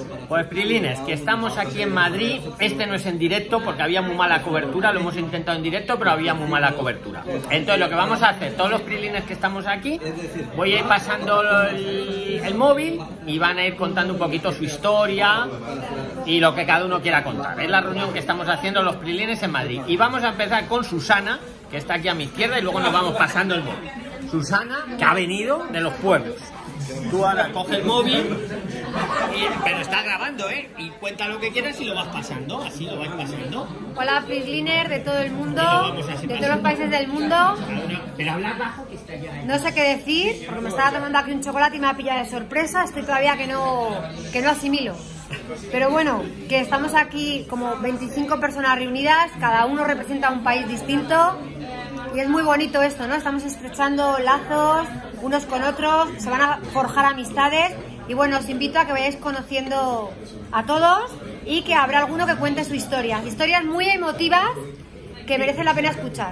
Pues Prilines, que estamos aquí en Madrid. Este no es en directo porque había muy mala cobertura. Lo hemos intentado en directo, pero había muy mala cobertura. Entonces lo que vamos a hacer, todos los Prilines que estamos aquí, voy a ir pasando el móvil y van a ir contando un poquito su historia y lo que cada uno quiera contar. Es la reunión que estamos haciendo los Prilines en Madrid. Y vamos a empezar con Susana, que está aquí a mi izquierda, y luego nos vamos pasando el móvil. Susana, que ha venido de los pueblos. Tú ahora coge el móvil, pero está grabando, ¿eh? Y cuenta lo que quieras y lo vas pasando, así lo vais pasando. Hola, Priliner de todo el mundo, de todos los países del mundo. Pero habla bajo que está ya. No sé qué decir, porque me estaba tomando aquí un chocolate y me ha pillado de sorpresa. Estoy todavía que no asimilo. Pero bueno, que estamos aquí como 25 personas reunidas, cada uno representa un país distinto. Y es muy bonito esto, ¿no? Estamos estrechando lazos unos con otros, se van a forjar amistades. Y bueno, os invito a que vayáis conociendo a todos y que habrá alguno que cuente su historia. Historias muy emotivas que merecen la pena escuchar.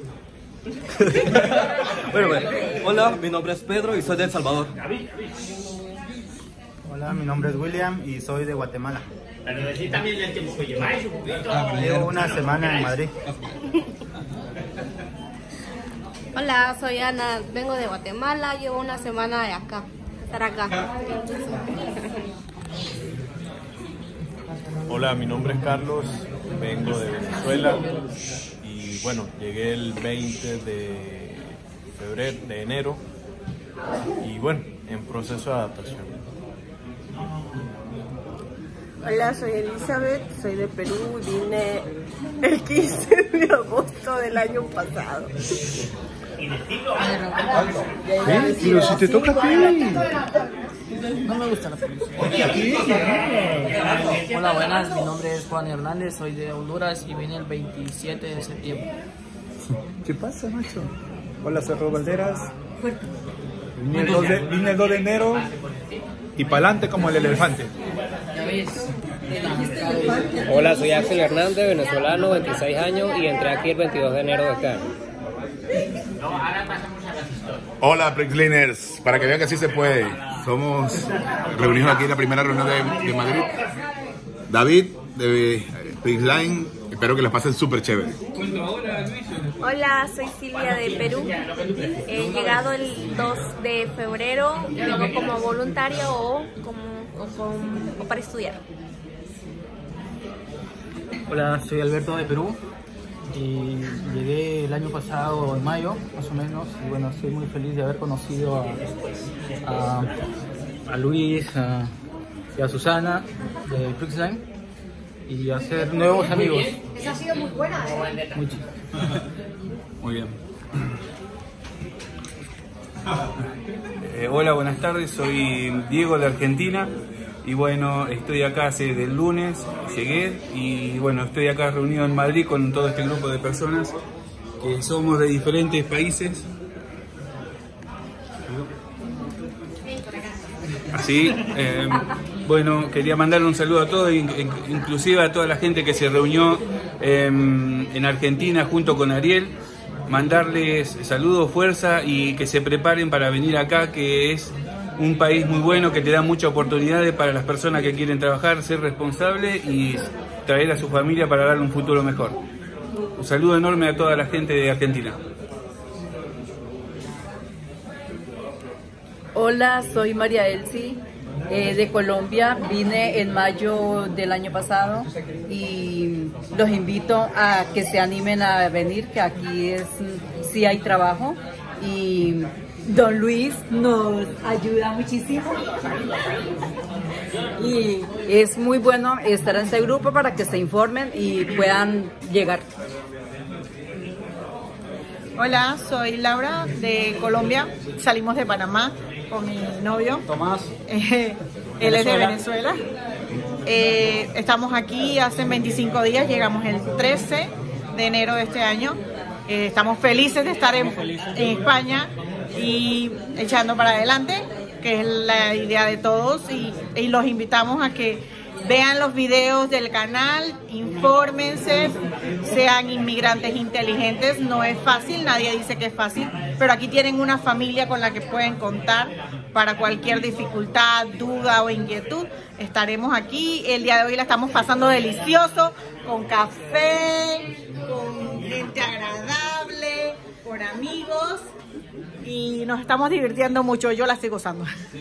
Bueno, hola, mi nombre es Pedro y soy de El Salvador. Hola, mi nombre es William y soy de Guatemala. Pero decid también el tiempo que lleváis un poquito. Llevo una semana en Madrid. Hola, soy Ana, vengo de Guatemala, llevo una semana de acá, estar acá. Hola, mi nombre es Carlos, vengo de Venezuela y bueno, llegué el 20 de enero y bueno, en proceso de adaptación. Hola, soy Elizabeth, soy de Perú y vine el 15 de agosto del año pasado. Pero si te toca a ti. No me gusta la publicidad. Hola, buenas, mi nombre es Juan Hernández, soy de Honduras y vine el 27 de septiembre. ¿Qué pasa, macho? Hola, soy Rob Valderas. Vine el 2 de enero y pa'lante como el elefante. Hola, soy Axel Hernández, venezolano, 26 años y entré aquí el 22 de enero de este año. Hola, Prilines, para que vean que sí se puede. Somos reunidos aquí en la primera reunión de Madrid. David, de Prisline, espero que las pasen súper chévere. Hola, soy Silvia de Perú, he llegado el 2 de febrero, vengo como voluntaria o para estudiar. Hola, soy Alberto de Perú y llegué el año pasado en mayo, más o menos, y bueno, estoy muy feliz de haber conocido a Luis y a Susana de Prixline y hacer nuevos amigos. Esa ha sido muy buena, ¿eh? Mucho. Muy bien. Hola, buenas tardes, soy Diego de Argentina y bueno, estoy acá desde el lunes, llegué y bueno, estoy acá reunido en Madrid con todo este grupo de personas que somos de diferentes países. Así, bueno, quería mandarle un saludo a todos, inclusive a toda la gente que se reunió en Argentina junto con Ariel, mandarles saludos, fuerza y que se preparen para venir acá, que es un país muy bueno, que te da muchas oportunidades para las personas que quieren trabajar, ser responsable y traer a su familia para darle un futuro mejor. Un saludo enorme a toda la gente de Argentina. Hola, soy María Elsie de Colombia, vine en mayo del año pasado y los invito a que se animen a venir, que aquí sí hay trabajo y Don Luis nos ayuda muchísimo y es muy bueno estar en este grupo para que se informen y puedan llegar. Hola, soy Laura de Colombia, salimos de Panamá con mi novio Tomás. Él es de Venezuela. Estamos aquí hace 25 días, llegamos el 13 de enero de este año. Estamos felices de estar en España y echando para adelante, que es la idea de todos, y los invitamos a que vean los videos del canal, infórmense, sean inmigrantes inteligentes. No es fácil, nadie dice que es fácil, pero aquí tienen una familia con la que pueden contar para cualquier dificultad, duda o inquietud. Estaremos aquí. El día de hoy la estamos pasando delicioso, con café, con gente agradable, con amigos, y nos estamos divirtiendo mucho. Yo la estoy gozando.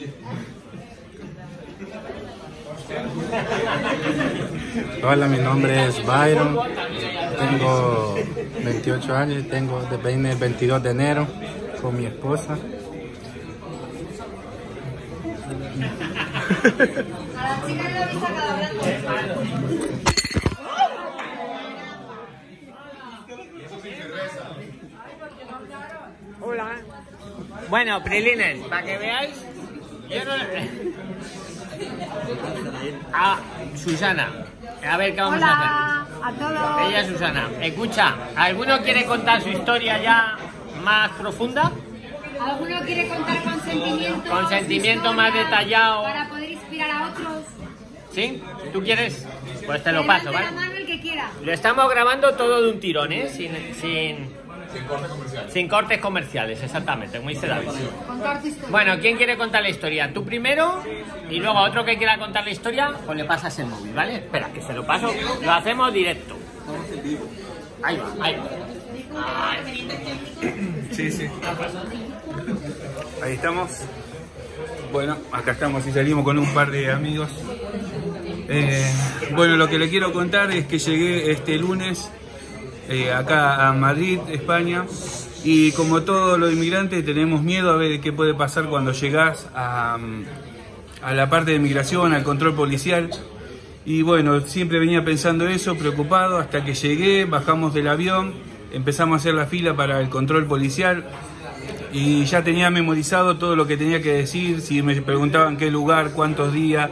Hola, mi nombre es Byron, tengo 28 años y vine el 22 de enero con mi esposa. Hola. Bueno, Prilines, para que veáis, yo no... Susana, a ver qué vamos a hacer. A todos. Ella es Susana. Escucha, ¿alguno quiere contar su historia ya más profunda? ¿Alguno quiere contar con sentimiento? Con sentimiento más detallado. Para poder inspirar a otros. ¿Sí? ¿Tú quieres? Pues te lo paso, ¿vale? La mano el que quiera. Lo estamos grabando todo de un tirón, ¿eh? Sin cortes comerciales, exactamente, como dice David. Bueno, ¿quién quiere contar la historia? Tú primero, y luego a otro que quiera contar la historia, pues le pasas el móvil, ¿vale? Espera, que se lo paso, lo hacemos directo. Ahí va, ahí va. Sí, sí. Ahí estamos. Bueno, acá estamos y salimos con un par de amigos. Bueno, lo que le quiero contar es que llegué este lunes acá a Madrid, España, y como todos los inmigrantes tenemos miedo a ver qué puede pasar cuando llegás a la parte de migración, al control policial. Y bueno, siempre venía pensando eso, preocupado, hasta que llegué, bajamos del avión, empezamos a hacer la fila para el control policial y ya tenía memorizado todo lo que tenía que decir, si me preguntaban qué lugar, cuántos días,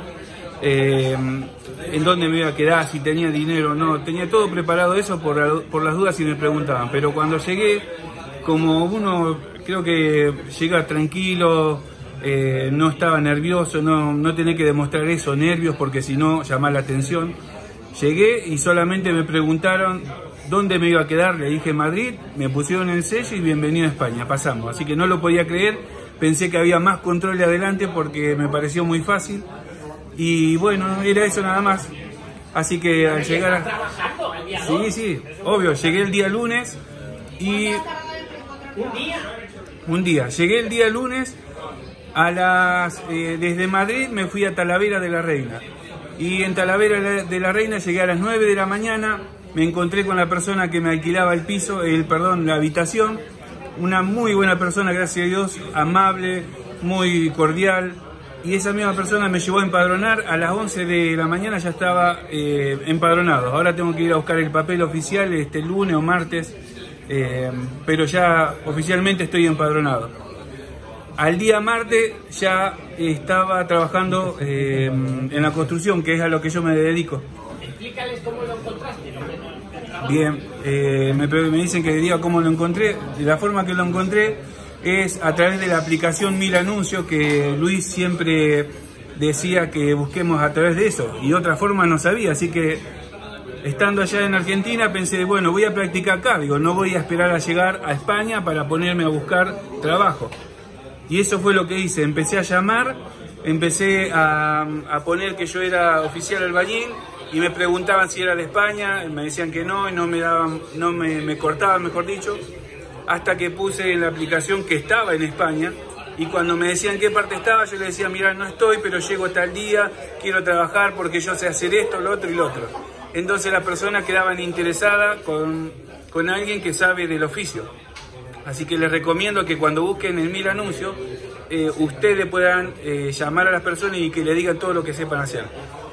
en dónde me iba a quedar, si tenía dinero o no. Tenía todo preparado eso por las dudas si me preguntaban. Pero cuando llegué, como uno creo que llega tranquilo, no estaba nervioso, no tenía que demostrar eso, nervios, porque si no llamaba la atención. Llegué y solamente me preguntaron dónde me iba a quedar. Le dije Madrid, me pusieron el sello y bienvenido a España, pasamos. Así que no lo podía creer, pensé que había más control de adelante porque me pareció muy fácil. Y bueno, era eso nada más. Así que al llegar Sí, obvio, llegué el día lunes y... Un día. Llegué el día lunes desde Madrid me fui a Talavera de la Reina. Y en Talavera de la Reina llegué a las 9 de la mañana, me encontré con la persona que me alquilaba el piso, la habitación. Una muy buena persona, gracias a Dios, amable, muy cordial. Y esa misma persona me llevó a empadronar. A las 11 de la mañana ya estaba empadronado. Ahora tengo que ir a buscar el papel oficial este lunes o martes, pero ya oficialmente estoy empadronado. Al día martes ya estaba trabajando en la construcción, que es a lo que yo me dedico. Explícales cómo lo encontraste. Bien, me dicen que diga cómo lo encontré. De la forma que lo encontré es a través de la aplicación 1000 Anuncios, que Luis siempre decía que busquemos a través de eso, y otra forma no sabía. Así que estando allá en Argentina pensé, bueno, voy a practicar acá, no voy a esperar a llegar a España para ponerme a buscar trabajo. Y eso fue lo que hice, empecé a llamar, empecé a poner que yo era oficial albañil, y me preguntaban si era de España, me decían que no, y me cortaban, mejor dicho, hasta que puse en la aplicación que estaba en España. Y cuando me decían qué parte estaba, yo les decía, mira, no estoy, pero llego tal día, quiero trabajar porque yo sé hacer esto, lo otro y lo otro. Entonces las personas quedaban interesadas con alguien que sabe del oficio. Así que les recomiendo que cuando busquen en 1000 Anuncios, ustedes puedan llamar a las personas y que le digan todo lo que sepan hacer.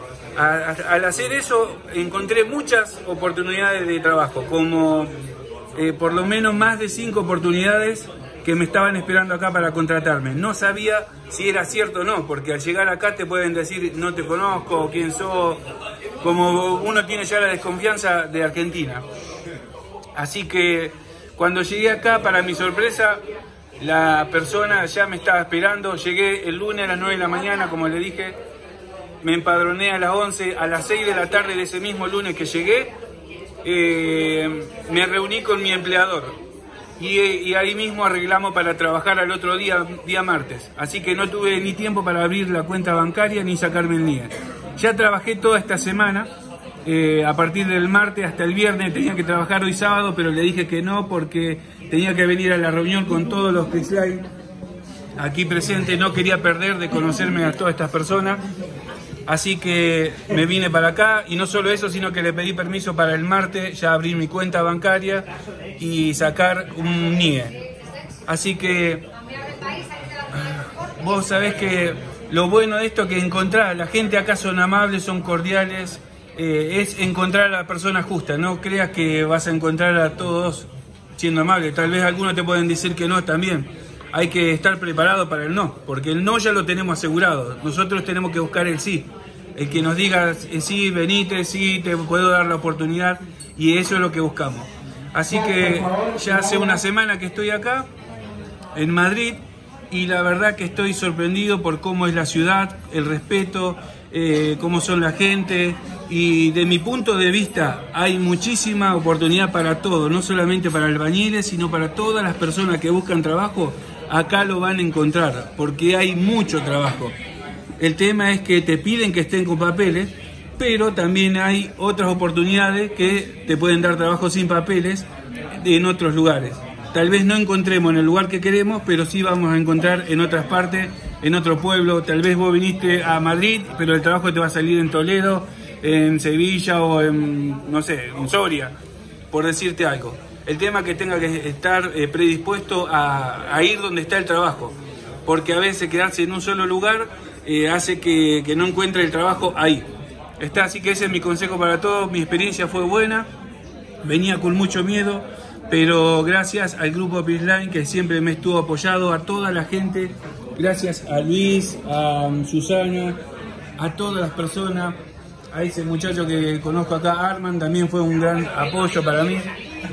Al hacer eso, encontré muchas oportunidades de trabajo, como por lo menos más de 5 oportunidades que me estaban esperando acá para contratarme. No sabía si era cierto o no, porque al llegar acá te pueden decir no te conozco, quién sos, como uno tiene ya la desconfianza de Argentina. Así que cuando llegué acá, para mi sorpresa, la persona ya me estaba esperando. Llegué el lunes a las 9 de la mañana, como le dije, me empadroné a las 11, a las 6 de la tarde de ese mismo lunes que llegué, me reuní con mi empleador. y ahí mismo arreglamos para trabajar al otro día martes. Así que no tuve ni tiempo para abrir la cuenta bancaria ni sacarme el NIE. Ya trabajé toda esta semana, a partir del martes hasta el viernes. Tenía que trabajar hoy sábado, pero le dije que no porque tenía que venir a la reunión con todos los PRIXLINE aquí presentes. No quería perder de conocerme a todas estas personas. Así que me vine para acá, y no solo eso, sino que le pedí permiso para el martes ya abrir mi cuenta bancaria y sacar un NIE. Así que vos sabés que lo bueno de esto, que encontrar, la gente acá son amables, son cordiales, es encontrar a la persona justa. No creas que vas a encontrar a todos siendo amables. Tal vez algunos te pueden decir que no también. Hay que estar preparado para el no, porque el no ya lo tenemos asegurado. Nosotros tenemos que buscar el sí. El que nos diga sí, venite, sí, te puedo dar la oportunidad, y eso es lo que buscamos. Así que ya hace una semana que estoy acá, en Madrid, y la verdad que estoy sorprendido por cómo es la ciudad, el respeto, cómo son la gente, y de mi punto de vista hay muchísima oportunidad para todo, no solamente para albañiles, sino para todas las personas que buscan trabajo. Acá lo van a encontrar, porque hay mucho trabajo. El tema es que te piden que estén con papeles, pero también hay otras oportunidades que te pueden dar trabajo sin papeles en otros lugares. Tal vez no encontremos en el lugar que queremos, pero sí vamos a encontrar en otras partes, en otro pueblo. Tal vez vos viniste a Madrid, pero el trabajo te va a salir en Toledo, en Sevilla o en, no sé, en Soria, por decirte algo. El tema es que tenga que estar predispuesto a ir donde está el trabajo, porque a veces quedarse en un solo lugar hace que no encuentre el trabajo ahí. Así que ese es mi consejo para todos. Mi experiencia fue buena, venía con mucho miedo, pero gracias al grupo PRIXLINE, que siempre me estuvo apoyado, a toda la gente, gracias a Luis, a Susana, a todas las personas, a ese muchacho que conozco acá, Arman, también fue un gran apoyo para mí.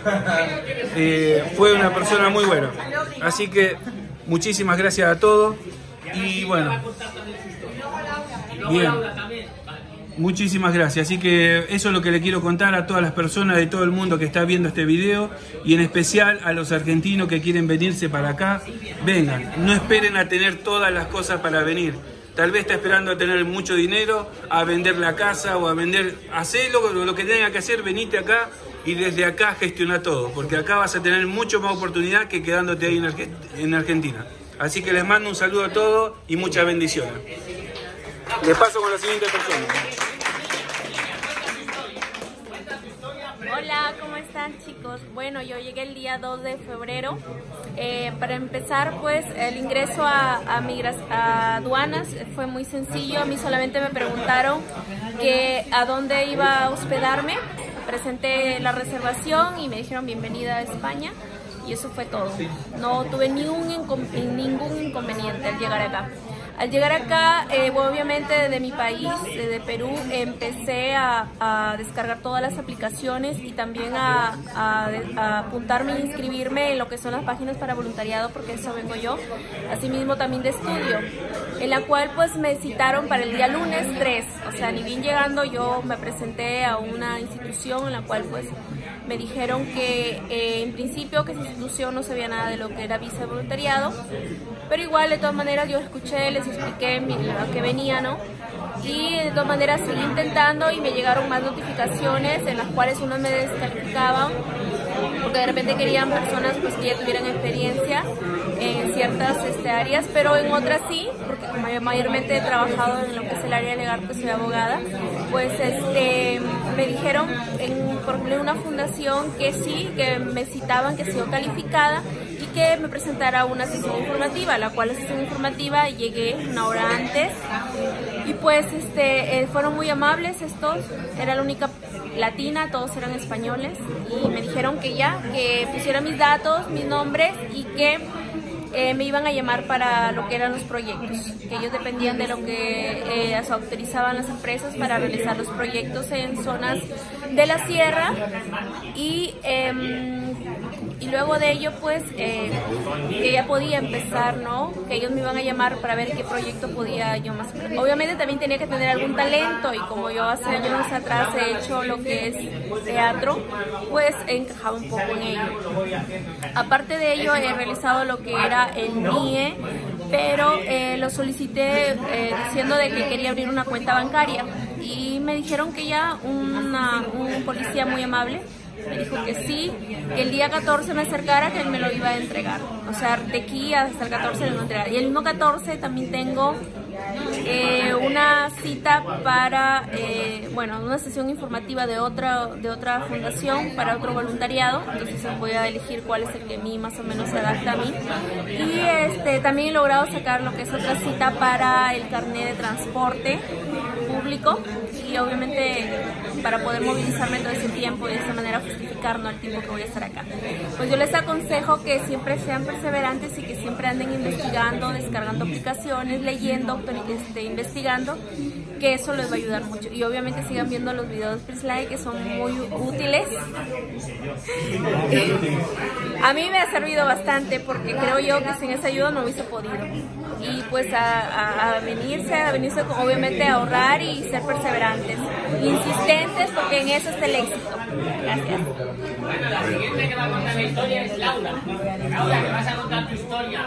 Fue una persona muy buena. Así que muchísimas gracias a todos. Y bueno, bien, muchísimas gracias. Así que eso es lo que le quiero contar a todas las personas de todo el mundo que está viendo este video, y en especial a los argentinos que quieren venirse para acá. Vengan, no esperen a tener todas las cosas para venir. Tal vez está esperando a tener mucho dinero, a vender la casa o a vender. Hacé lo que tenga que hacer, venite acá y desde acá gestiona todo, porque acá vas a tener mucho más oportunidad que quedándote ahí en Argentina. Así que les mando un saludo a todos y muchas bendiciones. Les paso con la siguiente persona. Hola, ¿cómo están, chicos? Bueno, yo llegué el día 2 de febrero. Para empezar, pues, el ingreso a aduanas fue muy sencillo. A mí solamente me preguntaron que a dónde iba a hospedarme. Presenté la reservación y me dijeron bienvenida a España. Y eso fue todo. No tuve ningún inconveniente al llegar acá. Al llegar acá, obviamente de mi país, de Perú, empecé a descargar todas las aplicaciones y también a apuntarme e inscribirme en lo que son las páginas para voluntariado, porque eso vengo yo. Asimismo también de estudio, en la cual pues me citaron para el día lunes 3. O sea, ni bien llegando yo me presenté a una institución en la cual pues me dijeron que en principio que esa institución no sabía nada de lo que era visa de voluntariado, pero igual de todas maneras yo escuché, les expliqué a qué venía, ¿no? Y de todas maneras seguí intentando y me llegaron más notificaciones en las cuales unos me descalificaban porque de repente querían personas pues que ya tuvieran experiencia en ciertas áreas, pero en otras sí, porque como yo mayormente he trabajado en lo que es el área legal, pues soy abogada, pues me dijeron por ejemplo en una fundación que sí, que me citaban, que sido calificada y que me presentara una sesión informativa, la cual la sesión informativa llegué una hora antes y pues fueron muy amables estos, era la única latina, todos eran españoles y me dijeron que ya, que pusiera mis datos, mis nombres y que me iban a llamar para lo que eran los proyectos, que ellos dependían de lo que se autorizaban las empresas para realizar los proyectos en zonas de la sierra y luego de ello pues que ya podía empezar, ¿no? Que ellos me iban a llamar para ver qué proyecto podía yo más. Obviamente también tenía que tener algún talento y como yo hace años atrás he hecho lo que es teatro, pues he encajado un poco en ello. Aparte de ello he realizado lo que era el NIE, pero lo solicité diciendo de que quería abrir una cuenta bancaria y me dijeron que ya un policía muy amable me dijo que sí, que el día 14 me acercara, que él me lo iba a entregar. O sea, de aquí hasta el 14 me lo entregar. Y el mismo 14 también tengo una cita para, bueno, una sesión informativa de otra fundación para otro voluntariado. Entonces voy a elegir cuál es el que a mí más o menos se adapta a mí. Y también he logrado sacar lo que es otra cita para el carnet de transporte público y obviamente para poder movilizarme todo ese tiempo y de esa manera justificar, ¿no?, el tiempo que voy a estar acá. Pues yo les aconsejo que siempre sean perseverantes y que siempre anden investigando, descargando aplicaciones, leyendo, investigando, que eso les va a ayudar mucho. Y obviamente sigan viendo los videos de PRIXLINE, que son muy útiles. A mí me ha servido bastante porque creo yo que sin esa ayuda no hubiese podido. Y pues a venirse obviamente a ahorrar y ser perseverantes, insistentes, porque en eso está el éxito. Gracias. La siguiente que va a contar la historia es Laura. Laura, que vas a contar tu historia.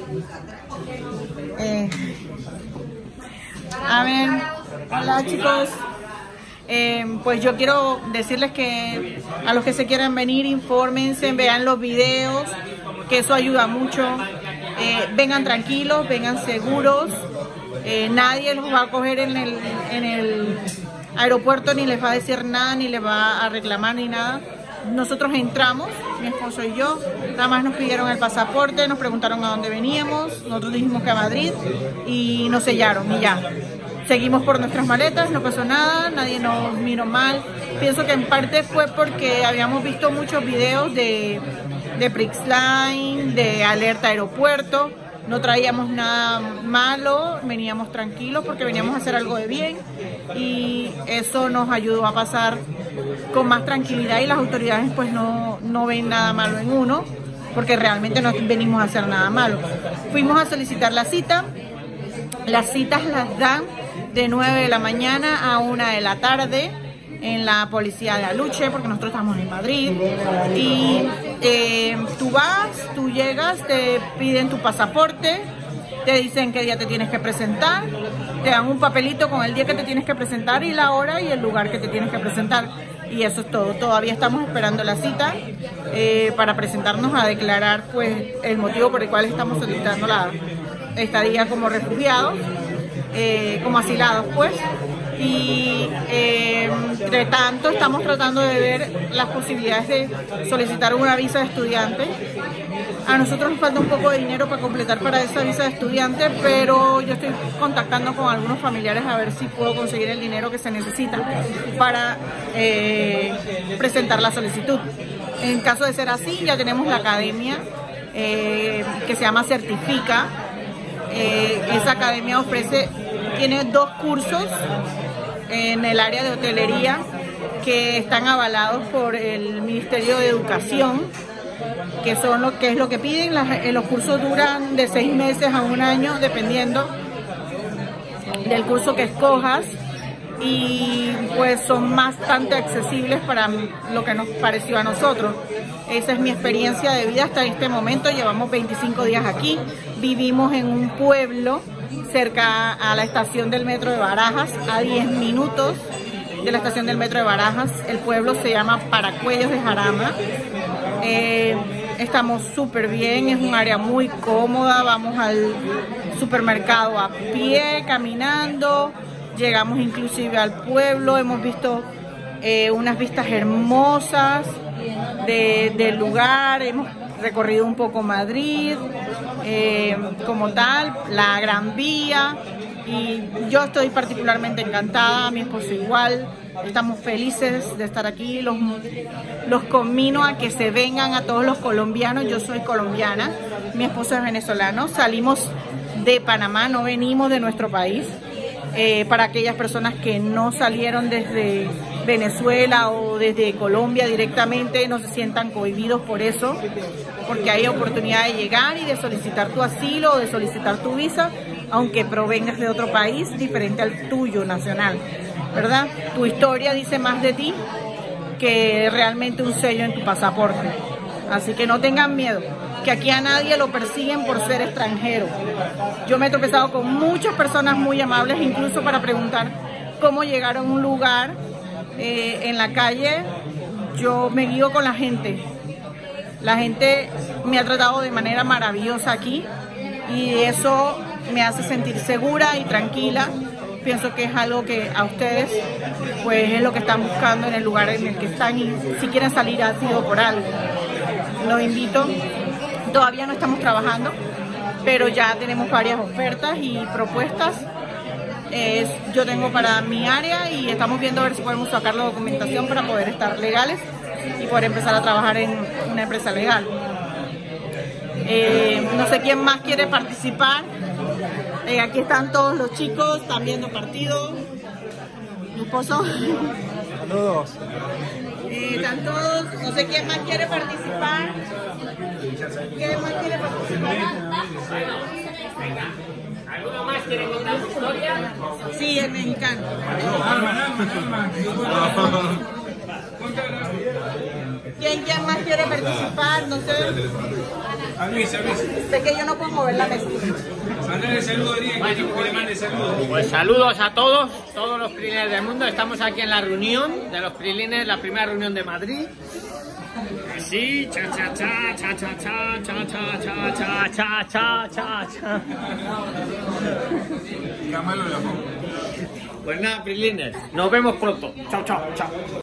A ver, hola chicos. Pues yo quiero decirles que a los que se quieran venir, infórmense, vean los videos, que eso ayuda mucho. Vengan tranquilos, vengan seguros. Nadie los va a coger en el aeropuerto, ni les va a decir nada, ni les va a reclamar, ni nada. Nosotros entramos, mi esposo y yo, nada más nos pidieron el pasaporte, nos preguntaron a dónde veníamos, nosotros dijimos que a Madrid y nos sellaron y ya. Seguimos por nuestras maletas, no pasó nada, nadie nos miró mal. Pienso que en parte fue porque habíamos visto muchos videos de PRIXLINE, de alerta aeropuerto. No traíamos nada malo, veníamos tranquilos porque veníamos a hacer algo de bien y eso nos ayudó a pasar con más tranquilidad y las autoridades pues no ven nada malo en uno porque realmente no venimos a hacer nada malo. Fuimos a solicitar la cita, las citas las dan de 9 de la mañana a 1 de la tarde en la policía de Aluche, porque nosotros estamos en Madrid, y tú llegas, te piden tu pasaporte, te dicen qué día te tienes que presentar, te dan un papelito con el día que te tienes que presentar y la hora y el lugar que te tienes que presentar, y eso es todo. Todavía estamos esperando la cita para presentarnos a declarar pues el motivo por el cual estamos solicitando la estadía como refugiados, como asilados pues. Y entre tanto estamos tratando de ver las posibilidades de solicitar una visa de estudiante. A nosotros nos falta un poco de dinero para completar para esa visa de estudiante, pero yo estoy contactando con algunos familiares a ver si puedo conseguir el dinero que se necesita para presentar la solicitud. En caso de ser así, ya tenemos la academia que se llama Certifica. Esa academia tiene 2 cursos en el área de hotelería que están avalados por el Ministerio de Educación, que es lo que piden. Los cursos duran de 6 meses a 1 año, dependiendo del curso que escojas, y pues son bastante accesibles para lo que nos pareció a nosotros. Esa es mi experiencia de vida hasta este momento. Llevamos 25 días aquí, vivimos en un pueblo cerca a la estación del metro de Barajas, a 10 minutos de la estación del metro de Barajas. El pueblo se llama Paracuellos de Jarama. Estamos súper bien, es un área muy cómoda, vamos al supermercado a pie, caminando, llegamos inclusive al pueblo, hemos visto unas vistas hermosas del lugar, hemos recorrido un poco Madrid, como tal, la Gran Vía, y yo estoy particularmente encantada, mi esposo igual, estamos felices de estar aquí. Los conmino a que se vengan a todos los colombianos, yo soy colombiana, Mi esposo es venezolano, salimos de Panamá, no venimos de nuestro país. Para aquellas personas que no salieron desde Venezuela o desde Colombia directamente, no se sientan cohibidos por eso, porque hay oportunidad de llegar y de solicitar tu asilo o de solicitar tu visa, aunque provengas de otro país diferente al tuyo nacional, ¿verdad? Tu historia dice más de ti que realmente un sello en tu pasaporte. Así que no tengan miedo, que aquí a nadie lo persiguen por ser extranjero. Yo me he tropezado con muchas personas muy amables, incluso para preguntar cómo llegar a un lugar en la calle. Yo me guío con la gente. La gente me ha tratado de manera maravillosa aquí y eso me hace sentir segura y tranquila. Pienso que es algo que a ustedes pues es lo que están buscando en el lugar en el que están, y si quieren salir ha sido por algo. Los invito. Todavía no estamos trabajando, pero ya tenemos varias ofertas y propuestas. Yo tengo para mi área y estamos viendo a ver si podemos sacar la documentación para poder estar legales y poder empezar a trabajar en una empresa legal. No sé quién más quiere participar. Aquí están todos los chicos, están viendo partidos. Mi esposo. Saludos. Están todos, no sé quién más quiere participar. ¿Quién más quiere participar? ¿Alguno más quiere contar su historia? Sí, es mexicano. ¿Quién más quiere participar? No sé. A Luis. Sé que yo no puedo mover la mesa. Mándale saludos, que le mande saludos. Pues saludos a todos los PRIXLINERS del mundo. Estamos aquí en la reunión de los PRIXLINERS, la primera reunión de Madrid. Sí, cha cha cha cha cha cha cha cha cha cha cha cha cha cha. Pues nada, PRIXLINERS, nos vemos pronto. Chao, chao, chao.